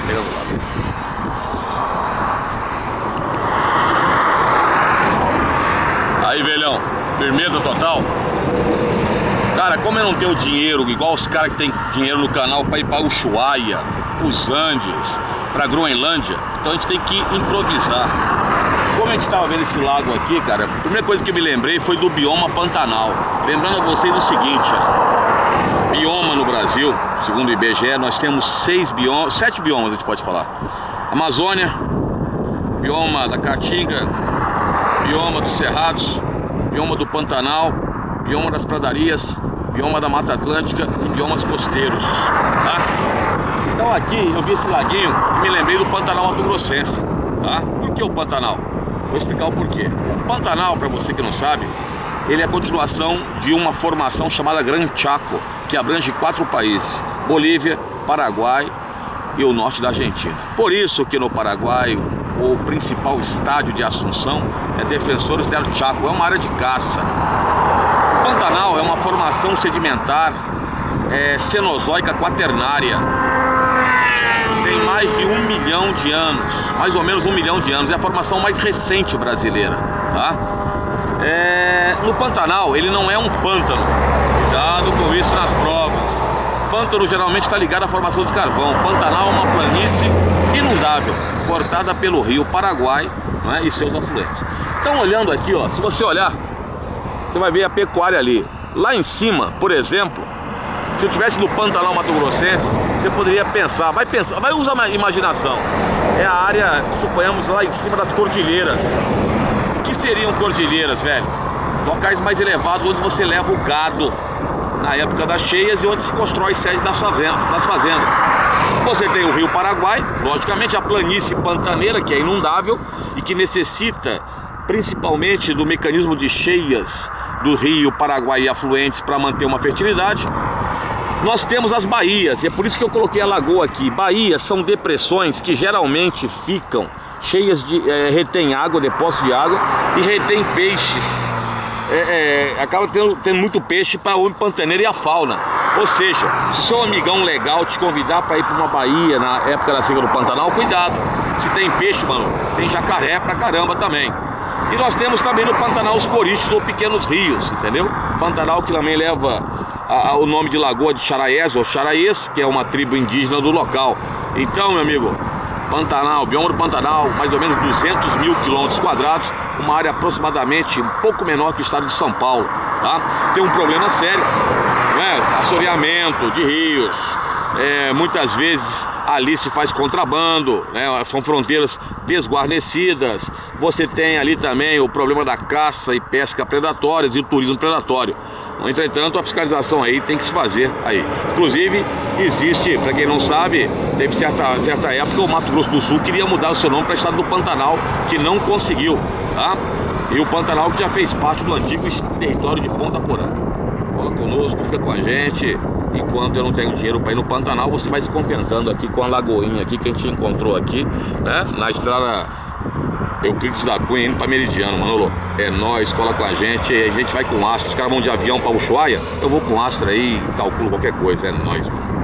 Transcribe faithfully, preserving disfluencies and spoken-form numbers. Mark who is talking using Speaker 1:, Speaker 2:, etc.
Speaker 1: pegando lá. Aí, velhão, firmeza total. Cara, como eu não tenho dinheiro, igual os caras que tem dinheiro no canal pra ir pra Ushuaia, pros Andes, pra Groenlândia, então a gente tem que improvisar. Como a gente tava vendo esse lago aqui, cara, a primeira coisa que eu me lembrei foi do bioma Pantanal. Lembrando a vocês o seguinte, ó, bioma no Brasil, segundo o I B G E, nós temos seis biomas, sete biomas a gente pode falar. Amazônia, bioma da Caatinga, bioma dos Cerrados, bioma do Pantanal, bioma das Pradarias, bioma da Mata Atlântica e biomas costeiros, tá? Então aqui eu vi esse laguinho e me lembrei do Pantanal Mato Grossense, tá? Por que o Pantanal? Vou explicar o porquê. O Pantanal, para você que não sabe, ele é a continuação de uma formação chamada Gran Chaco, que abrange quatro países: Bolívia, Paraguai e o norte da Argentina. Por isso que no Paraguai o principal estádio de Assunção é Defensores del Chaco, é uma área de caça. O Pantanal é uma formação sedimentar é, cenozoica quaternária. Tem mais de um milhão de anos, mais ou menos um milhão de anos. É a formação mais recente brasileira, tá? É, no Pantanal, ele não é um pântano. Cuidado com isso nas provas. Pântano geralmente está ligado à formação de carvão. Pantanal é uma planície inundável, cortada pelo rio Paraguai, né, e seus afluentes. Então, olhando aqui, ó, se você olhar, você vai ver a pecuária ali. Lá em cima, por exemplo, se eu estivesse no Pantanal Mato Grossense, você poderia pensar, vai pensar, vai usar a imaginação. É a área, suponhamos, lá em cima das cordilheiras. O que seriam cordilheiras, velho? Locais mais elevados onde você leva o gado na época das cheias e onde se constrói sede das fazendas, das fazendas. Você tem o rio Paraguai, logicamente a planície pantaneira, que é inundável e que necessita principalmente do mecanismo de cheias do rio Paraguai e afluentes para manter uma fertilidade. Nós temos as baías, e é por isso que eu coloquei a lagoa aqui. Baías são depressões que geralmente ficam cheias de... É, retém água, depósito de água, e retém peixes. É, é, acaba tendo, tendo muito peixe para o homem pantaneiro e a fauna. Ou seja, se seu amigão legal te convidar para ir para uma baía na época da seca do Pantanal, cuidado. Se tem peixe, mano, tem jacaré pra caramba também. E nós temos também no Pantanal os corídeos ou pequenos rios, entendeu? Pantanal que também leva a, a, o nome de Lagoa de Xaraés ou Xaraés, que é uma tribo indígena do local. Então, meu amigo, Pantanal, bioma do Pantanal, mais ou menos duzentos mil quilômetros quadrados, uma área aproximadamente um pouco menor que o estado de São Paulo, tá? Tem um problema sério, né? Assoreamento de rios, é, muitas vezes ali se faz contrabando, né? São fronteiras desguarnecidas. Você tem ali também o problema da caça e pesca predatórias e o turismo predatório. Entretanto, a fiscalização aí tem que se fazer aí. Inclusive, existe, para quem não sabe, teve certa, certa época o Mato Grosso do Sul queria mudar o seu nome para o estado do Pantanal, que não conseguiu, tá? E o Pantanal que já fez parte do antigo território de Ponta Porã. Cola conosco, fica com a gente. Enquanto eu não tenho dinheiro para ir no Pantanal, você vai se contentando aqui com a lagoinha aqui que a gente encontrou aqui, né? Na estrada Euclides da Cunha indo para Meridiano, Manolo. É nóis, cola com a gente. A gente vai com Astra. Os caras vão de avião para Ushuaia. Eu vou com Astra aí e calculo qualquer coisa. É nóis, mano.